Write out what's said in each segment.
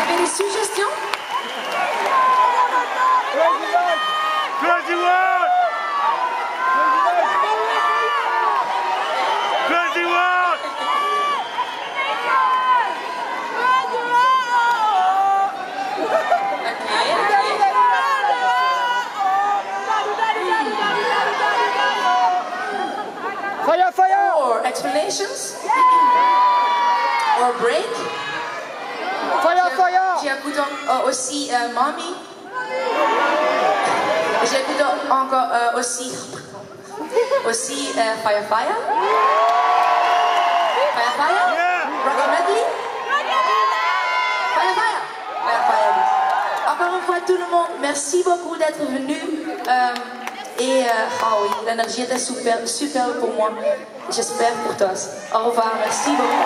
avez des suggestions? Crazy World! Crazy World! Fire, fire! Or explanations? Or break? Fire, fire! J'écoute aussi Mommy. J'écoute encore aussi Fire Fire. Fire Fire? Rock and Medley? Fire Fire? Fire Fire. Encore une fois tout le monde, merci beaucoup d'être venu. Ah oui, l'énergie était super pour moi. J'espère pour toi. Au revoir, merci beaucoup.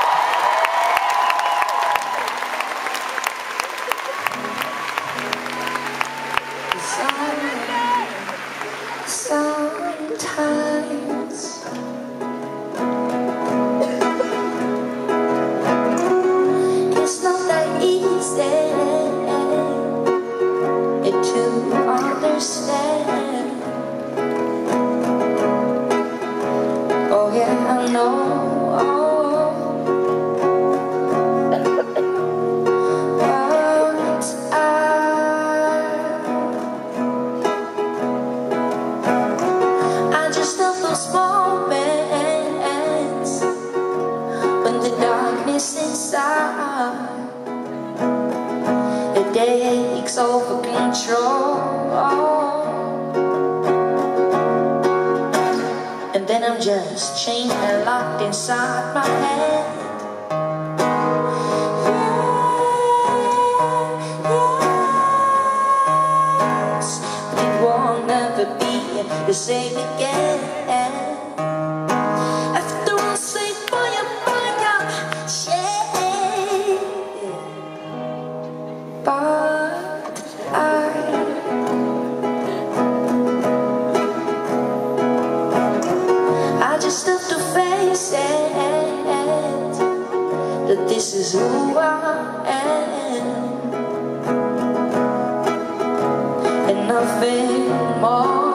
Sometimes it's not that easy to understand. Oh yeah, I know. The takes over control, and then I'm just chained and locked inside my head. Yes, but it won't never be the same again. That this is who I am, and nothing more.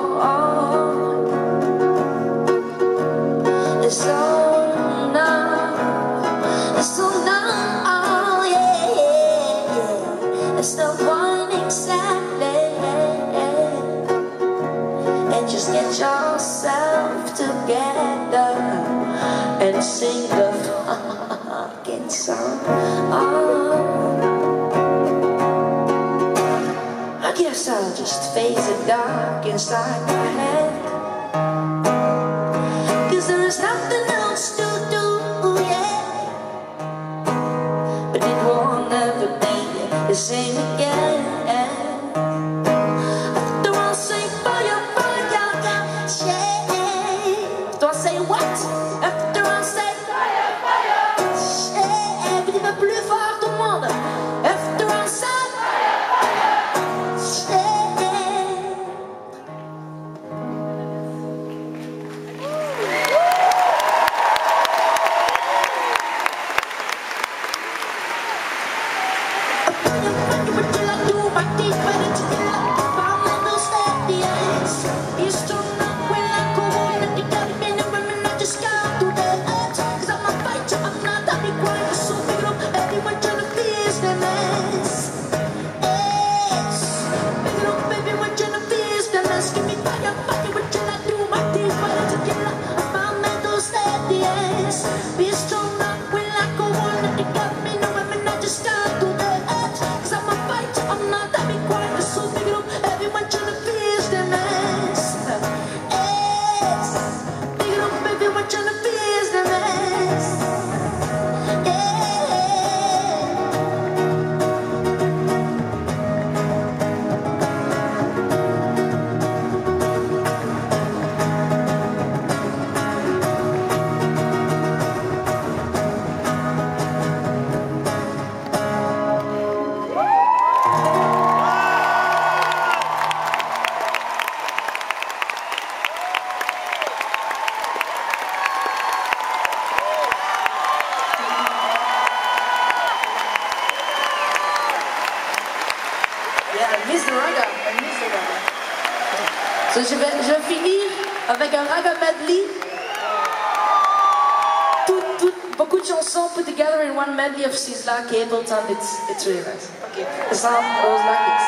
So now, oh yeah, it's the one exactly, and just get yourself together and sing the fucking song. I guess I'll just face the dark inside my head, 'cause there is nothing else to do, yeah. But it won't never be the same again. After I'll say fire, fire, yeah. Do I say what? After I'll say plus fort tout le monde. After I say everyone So, je vais finir avec un raga medley. Beaucoup de chansons put together in one medley of Sizzla, Capleton. It's really nice. Okay, the song goes like this.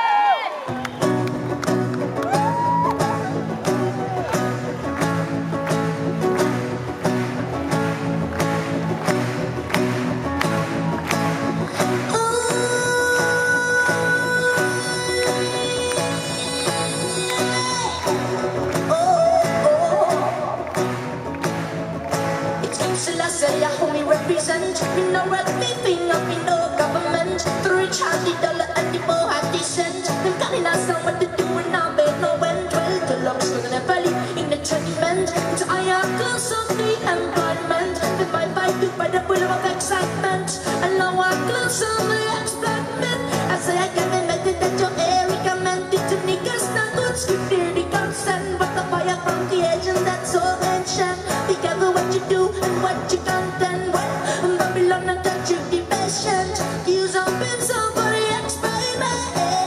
Say I only represent, me no red beefing up in no government. The rich have the dollar and the poor have the cent. Them calling us on what to do and now they know when. Well, the locks with an valley in the tenement. It's I am close of the employment. The bye do by the pull of excitement. And now I'm close of the exploitment. I say I can imagine that your Erica meant it to niggas not good. Skip near the consent, but the fire from the edge and that's all mentioned. Be careful what you do and what you content. Well, Babylon and touch you the patient. Use up in somebody experiment.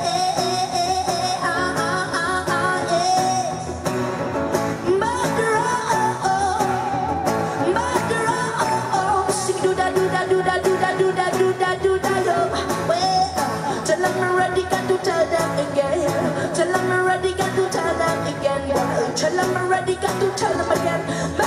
Do da do da do da do da do da do da do da do. Well, tell them I'm ready, got to tell them again. Tell them I'm ready, got to tell them again. Tell them I'm ready, got to tell them again.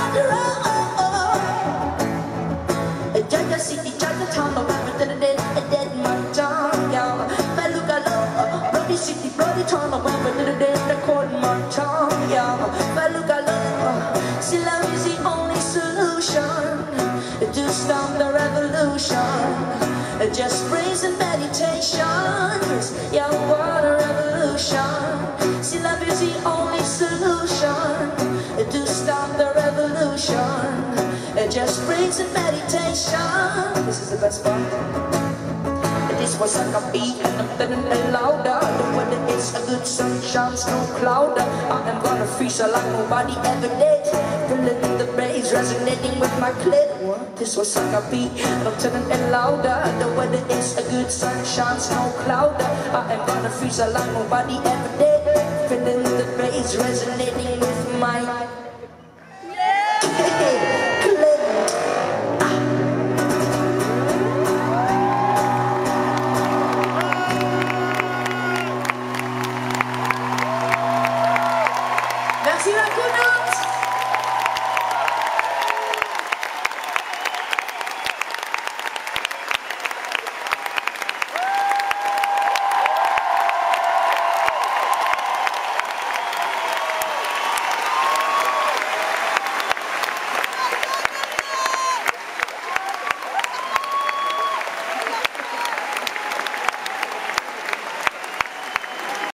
Jaja City, Jaja Town, the rapper to the dead man town, yeah. Beluga low, Brody City, Brody Town, the rapper to the dead, the cold man town, yeah. Beluga low, Silam is the only solution to stop the revolution. Just praise and meditation, yeah, what a revolution. Silam is the only solution to stop the revolution. Just praise and meditation. This is the best part. This was like a beat and I'm turning it louder. The weather is a good sunshine, no cloud. I am gonna freestyle like nobody ever did. Feeling the bass resonating with my clit. This was like a beat and I'm turning it louder. The weather is a good sunshine, no cloud. I am gonna freestyle like nobody ever did. Feeling the bass resonating